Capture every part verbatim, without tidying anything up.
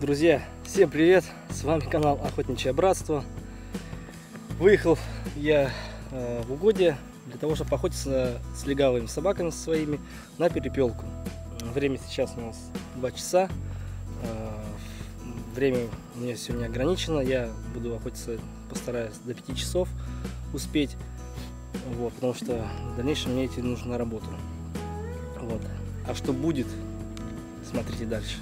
Друзья, всем привет! С вами канал Охотничье Братство. Выехал я э, в угодье для того, чтобы охотиться с легавыми собаками своими на перепелку. Время сейчас у нас два часа. Э, время у меня сегодня ограничено. Я буду охотиться, постараюсь до пяти часов успеть. Вот, потому что в дальнейшем мне идти нужно на работу. Вот. А что будет, смотрите дальше.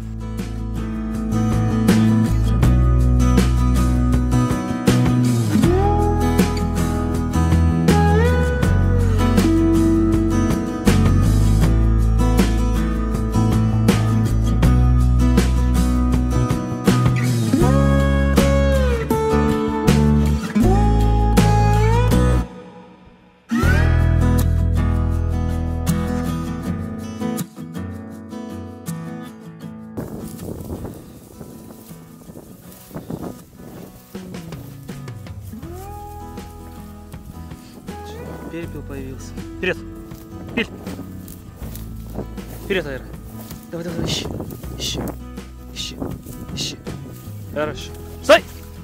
Перепел появился. Вперед! Пиль! Вперед, Айра! Давай, давай, ищи! Ищи! Ищи! Ищи! Хорошо! Стой!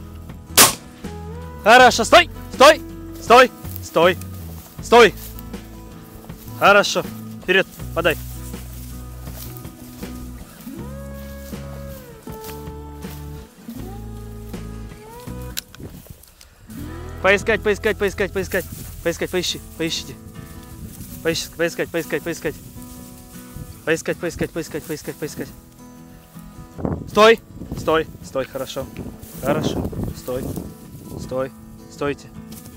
Хорошо! Стой! Стой! Стой! Стой! Стой! Хорошо! Вперед! Подай! Поискать, поискать, поискать, поискать! Поискать, поищи, поищите. Поищи, поискать, поискать, поискать. Поискать, поискать, поискать, поискать, поискать. Стой! Стой! Стой, хорошо. Хорошо. Стой. Стой. Стойте.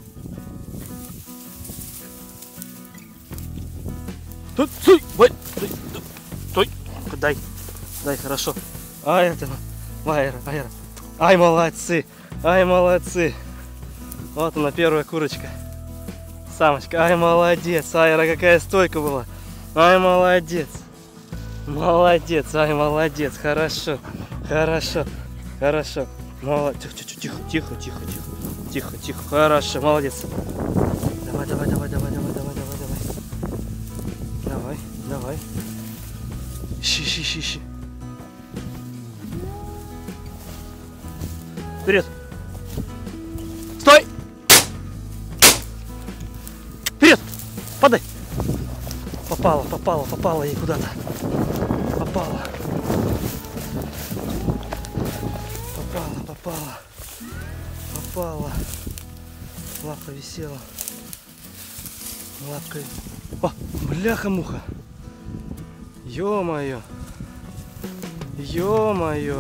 Тут, стой! Стой! Стой! Дай. Дай, хорошо. Ай, это, Айра, Айра. Ай, молодцы! Ай, молодцы! Вот она, первая курочка. Самочка, ай, молодец, Айра, какая стойка была. Ай, молодец. Молодец, ай, молодец, хорошо, хорошо, хорошо. Молодец, тихо, тихо, тихо, тихо, тихо, тихо, тихо, хорошо, молодец. Давай, давай, давай, давай, давай, давай, давай, давай. Давай, давай. Ищи, ищи, ищи, ищи. Вперед. Стой! Подай! Попала, попала, попала ей куда-то. Попала. Попала, попала. Попала. Лапка висела. Лапкой. О, бляха-муха. Ё-моё. Ё-моё.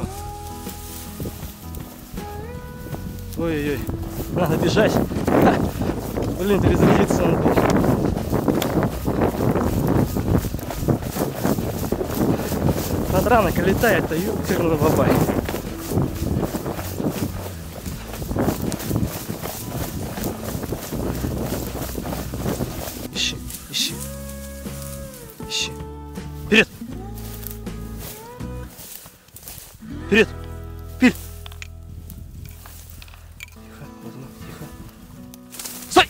Ой-ой-ой. Надо бежать. Ха. Блин, перезарядиться надо было. Подранок летает, а ёперный бабай. Ищи, ищи, ищи. Вперед! Вперед! Пиль! Тихо, вот она, тихо. Стой!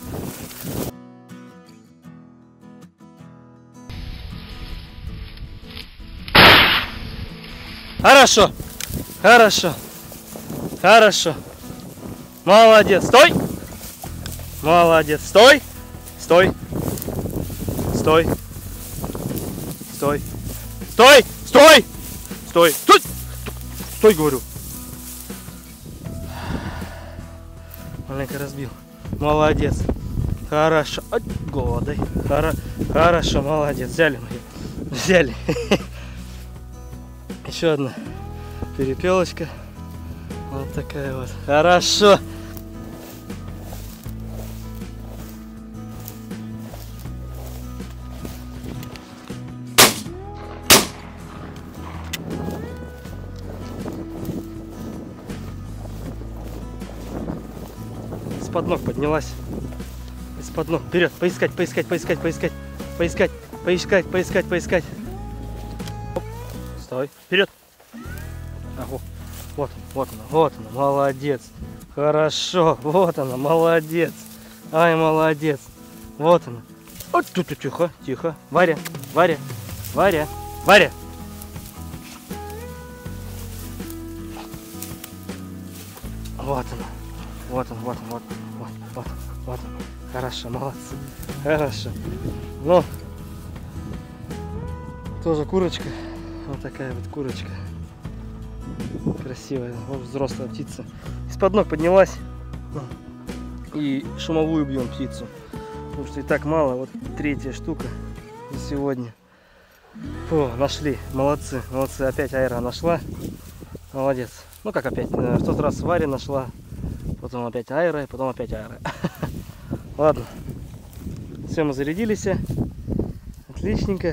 Хорошо, хорошо, хорошо, молодец, стой, молодец, стой, стой, стой, стой, стой, стой, стой, стой, стой, говорю. Маленько разбил, молодец, хорошо, голодай, хорошо, молодец, взяли мы, взяли. Еще одна перепелочка. Вот такая вот. Хорошо. Из-под ног поднялась. Из-под ног. Вперед. Поискать, поискать, поискать, поискать. Поискать, поискать, поискать, поискать. Стой. Вперед. Ага. Вот, вот она, вот она, молодец. Хорошо, вот она, молодец. Ай, молодец. Вот она. Вот тут, тихо, тихо. Варя, Варя, Варя, Варя. Вот он. Вот он, вот он, вот, вот, вот, вот он. Хорошо, молодцы. Хорошо. Ну, тоже курочка. Вот такая вот курочка. Красивая, вот взрослая птица. Из-под ног поднялась. И шумовую бьем птицу. Потому что и так мало. Вот третья штука за сегодня. Фу, нашли. Молодцы. Молодцы. Опять Айра нашла. Молодец. Ну как опять? В тот раз Варя нашла. Потом опять Айра. И потом опять Айра. Ладно. Все, мы зарядились. Отличненько.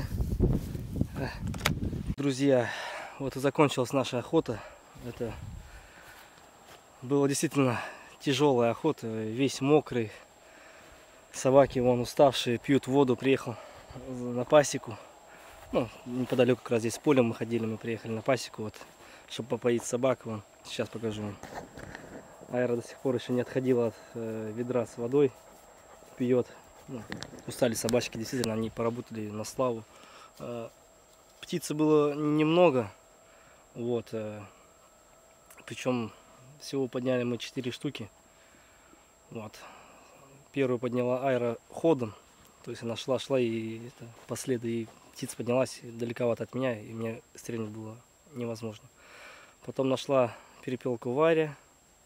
Друзья, вот и закончилась наша охота. Это была действительно тяжелая охота. Весь мокрый. Собаки вон уставшие, пьют воду. Приехал на пасеку. Ну, неподалеку как раз здесь с полем мы ходили. Мы приехали на пасеку, вот, чтобы попоить собак. Вон, сейчас покажу вам. Айра до сих пор еще не отходила от э, ведра с водой. Пьет. Ну, устали собачки, действительно, они поработали на славу. Э, птицы было немного. Вот. Э, причем всего подняли мы четыре штуки. Вот. Первую подняла Айра ходом. То есть она шла, шла и это, по следу, и птица поднялась далековато от меня, и мне стрельнуть было невозможно. Потом нашла перепелку Варя.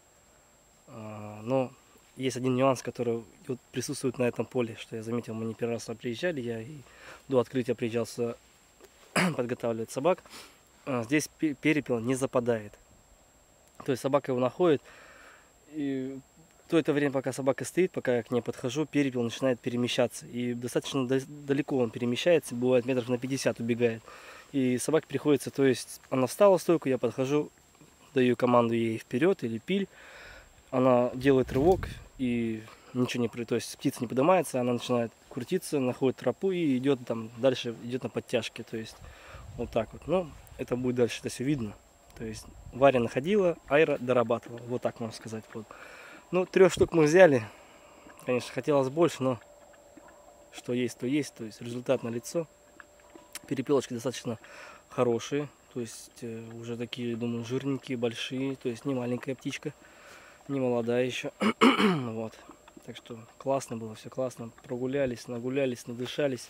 А, но есть один нюанс, который вот присутствует на этом поле, что я заметил, мы не первый раз приезжали, я и до открытия приезжал подготавливать собак. А, здесь перепел не западает. То есть собака его находит, и то это время, пока собака стоит, пока я к ней подхожу, перепел начинает перемещаться. И достаточно далеко он перемещается, бывает метров на пятьдесят убегает. И собаке приходится, то есть она встала в стойку, я подхожу, даю команду ей вперед или пиль. Она делает рывок и ничего не происходит. То есть птица не поднимается, она начинает крутиться, находит тропу и идет там дальше, идет на подтяжке. То есть вот так вот. Но это будет дальше, это все видно. То есть Варя находила, Айра дорабатывала. Вот так можно сказать. Вот. Ну, трех штук мы взяли. Конечно, хотелось больше, но что есть, то есть. То есть результат налицо. Перепелочки достаточно хорошие. То есть э, уже такие, думаю, жирненькие, большие. То есть не маленькая птичка, не молодая еще. Вот. Так что классно было, все классно. Прогулялись, нагулялись, надышались.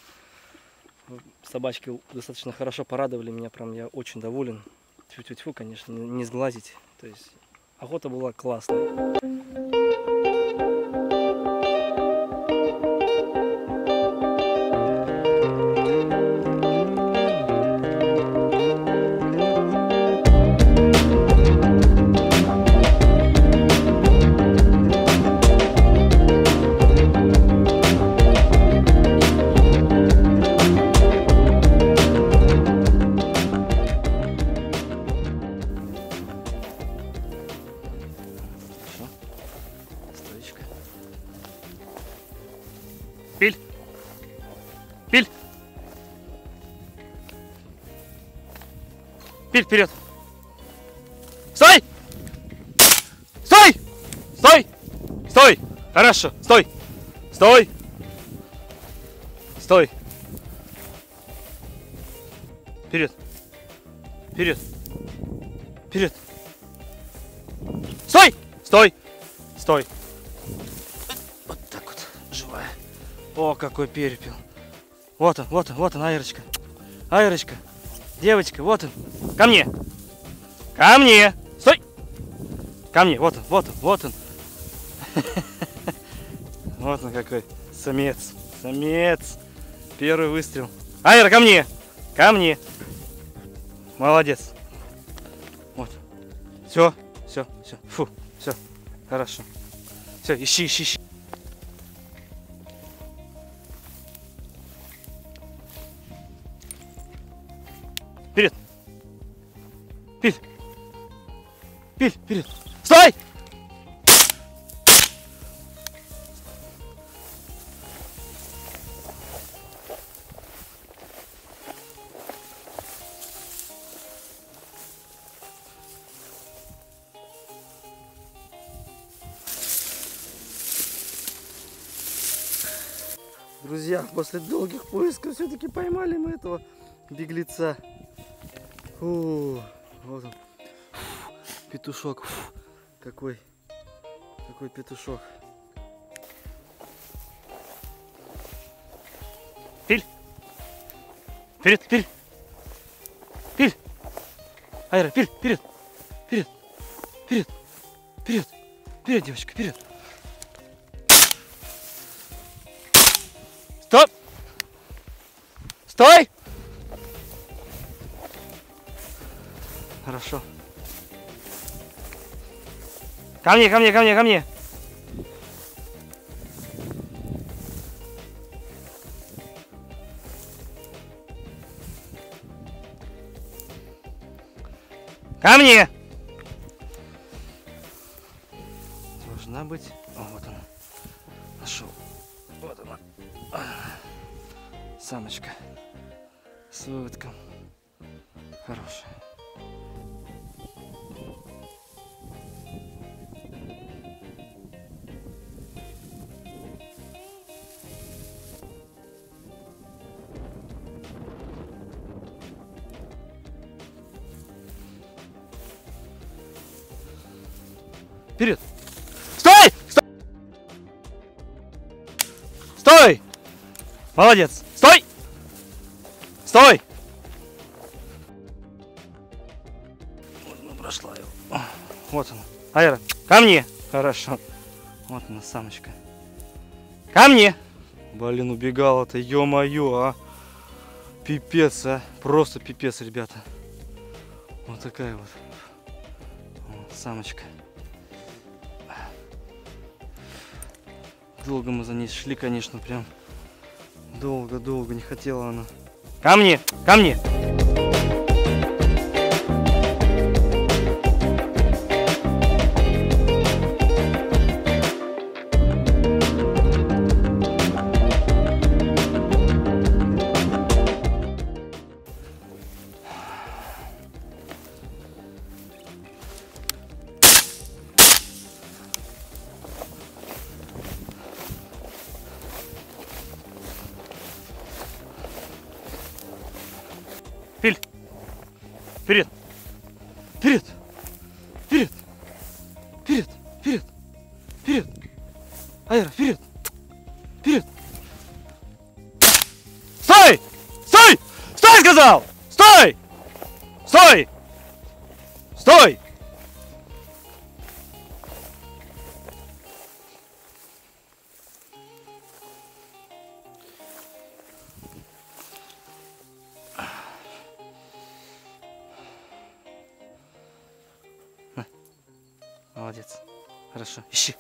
Собачки достаточно хорошо порадовали меня. Прям я очень доволен. Тьфу-тьфу-тьфу, конечно, не сглазить. То есть охота была классная. Пиль! Пиль! Пиль, вперед! Стой! Стой! Стой! Стой! Хорошо! Стой! Стой! Стой! Вперед! Вперед! Вперед! Стой! Стой! Стой! Вот так вот, живая. О, какой перепел. Вот он, вот он, вот он, Айрочка. Айрочка. Девочка, вот он. Ко мне. Ко мне. Стой. Ко мне. Вот он, вот он, вот он. Вот он какой. Самец. Самец. Первый выстрел. Айра, ко мне. Ко мне. Молодец. Вот. Все, все, все. Фу, все. Хорошо. Все, ищи, ищи, ищи. Вперед! Пиль! Пиль! Вперед! Стой! Друзья, после долгих поисков все-таки поймали мы этого беглеца. Фу, вот он. Фу, петушок. Фу, какой Какой петушок. Пиль! Вперед, пиль! Пиль! Айра, пиль, вперед! Вперед! Вперед! Вперед! Вперед, девочка, вперед! Стоп! Стой! Хорошо. Ко мне, ко мне, ко мне, ко мне! Ко мне! Должна быть... О, вот она. Нашел. Вот она. Самочка. С выводком. Хорошая. Вперед! Стой! Стой! Стой! Молодец! Стой! Стой! Вот она прошла его. Вот она. Айра, ко мне! Хорошо. Вот она, самочка. Ко мне! Блин, убегала-то, ё-моё, а! Пипец, а! Просто пипец, ребята. Вот такая вот. Вот, самочка. Долго мы за ней шли, конечно, прям долго-долго, не хотела она. Ко мне! Ко мне! Пиль! Вперед! Вперед! Вперед! Вперед! Вперед! Вперед! Айра, вперед! Вперед! Стой! Стой! Стой, сказал! Стой! Стой! Стой! Молодец. Хорошо. Ищи.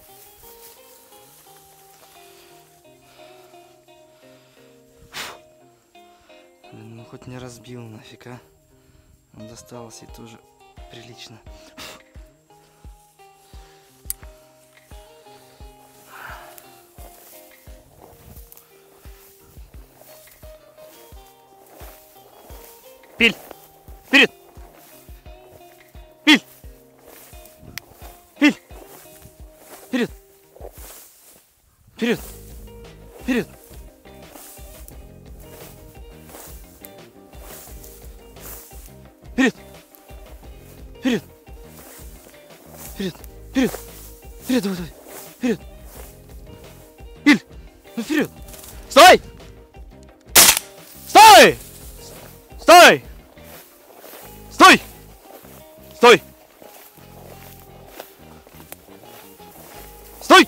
Блин, ну хоть не разбил нафиг, а. Он досталось и тоже прилично. Пиль! Вперед! Пиль! Пиль! Вперед! Вперед! Вперед! Вперед! Вперед! Вперед! Вперед! Вперед! Давай, давай! Вперед! Пиль! Ну вперед! Стой! Стой! Стой! Стой! Стой! Стой!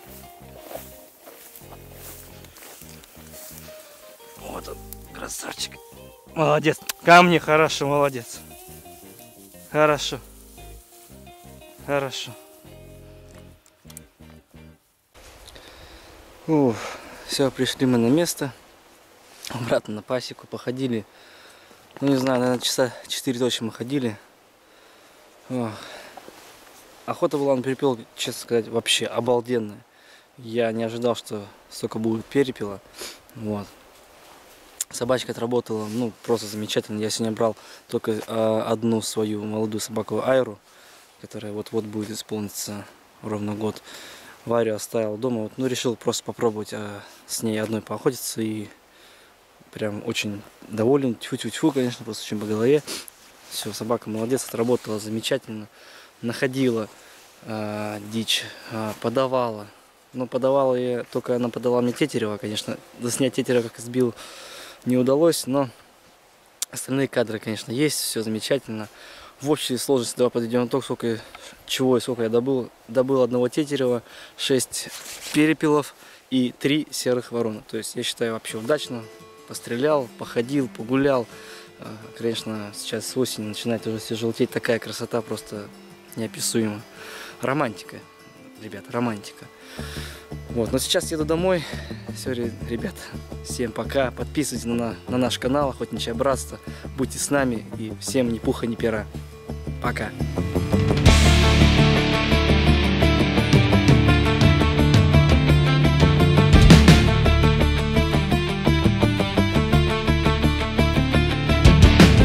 Вот он, красавчик. Молодец. Ко мне, хорошо, молодец. Хорошо. Хорошо. Ух, все, пришли мы на место. Обратно на пасеку походили. Ну, не знаю, наверное, часа четыре точно мы ходили. Ох. Охота была на перепел, честно сказать, вообще обалденная. Я не ожидал, что столько будет перепела. Вот. Собачка отработала, ну, просто замечательно. Я сегодня брал только э, одну свою молодую собаку Айру, которая вот-вот будет исполниться ровно год. Варю оставил дома, вот, ну, решил просто попробовать э, с ней одной поохотиться. И прям очень доволен. Тьфу-тьфу-тьфу, конечно, просто очень по голове. Все, собака молодец, отработала замечательно. Находила э, дичь э, подавала. Но подавала я, только она подала мне тетерева, конечно. Заснять тетерева, как сбил, не удалось, но остальные кадры, конечно, есть, все замечательно. В общей сложности давай подведем итог, сколько, чего и сколько я добыл. Добыл одного тетерева, шесть перепелов и три серых ворона. То есть я считаю вообще удачно. Пострелял, походил, погулял. Конечно, сейчас с осени начинает уже все желтеть. Такая красота просто неописуема. Романтика, ребят, романтика. Вот, но сейчас еду домой. Все, ребят, всем пока. Подписывайтесь на, на наш канал Охотничье Братство. Будьте с нами и всем ни пуха, ни пера. Пока.